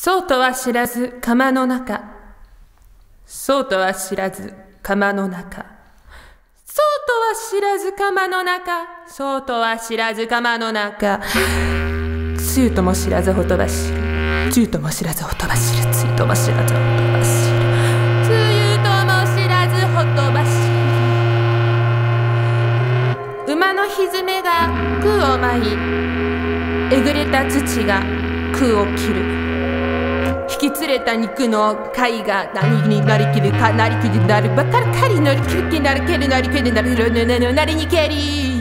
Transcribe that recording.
そうとは知らず釜の中。そうとは知らず釜の中。そうとは知らず釜の中。そうとは知らず釜の中。つゆとも知らずほとばしる。つゆとも知らずほとばしる。つゆとも知らずほとばしる。つゆとも知らずほとばしる。馬のひづめが空を舞い、えぐれた土が空を切る。引き連れた肉の貝が何になりきるかなりきりなるばかりなりきりなるけるなりけるなるなりにけり。